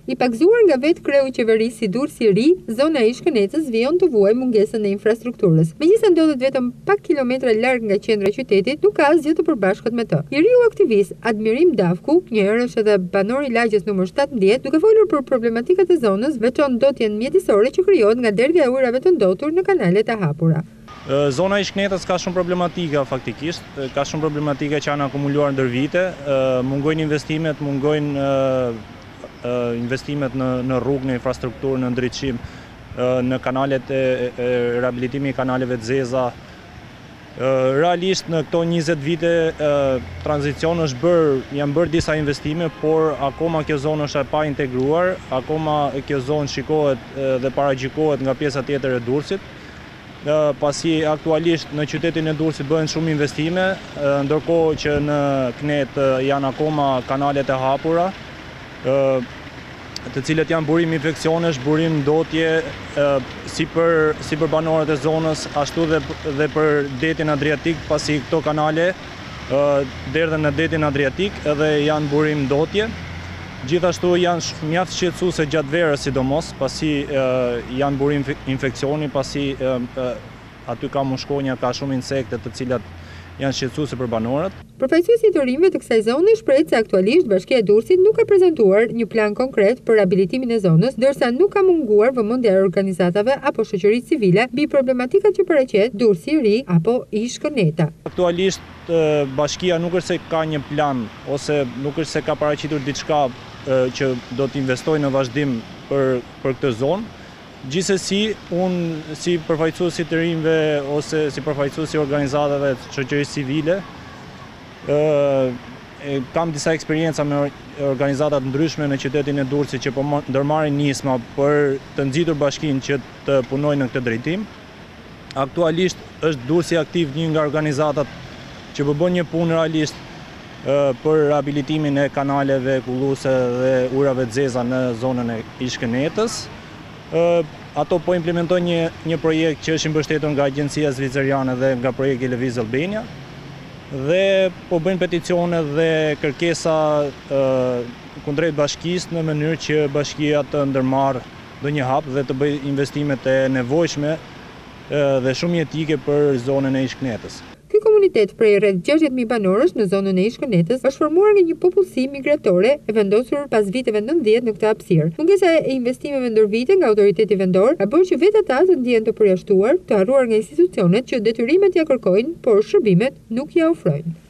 I pagzuar nga vetë kreu i qeverisë si Durrësi i Ri, zona e Ish-Kënetës vijon të vuajë mungesën e infrastrukturës. Megjithëse ndodhet vetëm pak kilometra larg nga qendra e qytetit, nuk ka asgjë të përbashkët me të. I riu aktivist Admirim Davku, një herë është edhe banor i lagjes numër 17, duke folur për problematikat e zonës, veçon ndotjen mjedisore që krijohet nga derdhja e ujrave të ndotur në kanalet e hapura. Zona e Ish-Kënetës ka shumë problematika faktikisht, ka shumë problematika që janë akumuluar ndër vite, mungojnë investimet, investimet në rrugë, në infrastrukturë, në ndriçim, në kanalet e rehabilitimi i kanaleve të zeza. Realisht në këto 20 vite tranzicion janë bërë disa investime, por akoma kjo zonë është e pa integruar, akoma kjo zonë shikohet dhe paragjikohet nga pjesa tjetër e Durrësit. Pasi aktualisht në qytetin e Durrësit bëhen shumë investime, ndërkohë që në Knet janë akoma kanalet e hapura, të cilët janë burim infeksionesh, burim ndotje, si për banorët e zonës, ashtu dhe për detin Adriatik, pasi këto kanale derdhen në detin Adriatik edhe janë burim ndotje. Gjithashtu janë mjaft shqetësuese gjatë verës sidomos, pasi janë burim infeksioni, pasi aty ka mushkonja, ka shumë insekte të cilat janë shqetësuese për banorët. Përfaqësuesi i turimëve të kësaj zone shpreh se aktualisht Bashkia e Durrësit nuk ka prezantuar një plan konkret për rihabilitimin e zonës, ndërsa nuk ka munguar vëmendja e organizatave apo shoqërisë civile mbi problematikat që paraqet Durrësi i Ri apo Ish-Këneta. Aktualisht Bashkia nuk është se ka një plan ose nuk është se ka paraqitur diçka që do të investojë në vazhdim për këtë zonë. Gjithsesi, unë si përfaqësues i turimëve ose si përfaqësues i organizatave të shoqërisë civile, kam disa eksperjenca me organizata të ndryshme në qytetin e Durrësit që po ndërmarrin nisma për të nxitur bashkinë që të punojnë në këtë drejtim. Aktualisht është Durrësi aktiv një nga organizatat që po bën një punë realisht për rehabilitimin e kanaleve kulluese dhe ujrave të zeza në zonën e Ish-Kënetës. Ato po implementojnë një projekt që është i mbështetur nga Agjencia Zviceriane dhe nga projekti Lëviz Albania dhe po bëjnë peticione dhe kërkesa kundrejt bashkisë në mënyrë që bashkia të ndërmarrë ndonjë hap dhe të bëjë investimet e nevojshme dhe shumë jetike për zonën e Ish-Kënetës. Ky komunitet prej rreth 60.000 banorësh në zonën e Ish-Kënetës është formuar nga një popullsi migratore e vendosur pas viteve 90 në këtë hapësirë. Mungesa e investimeve ndër vite nga autoriteti vendor ka bërë që vetë ata të ndihen të përjashtuar, të harruar nga institucionet që detyrimet ja kërkojnë, por shërbimet nuk ja ofrojnë.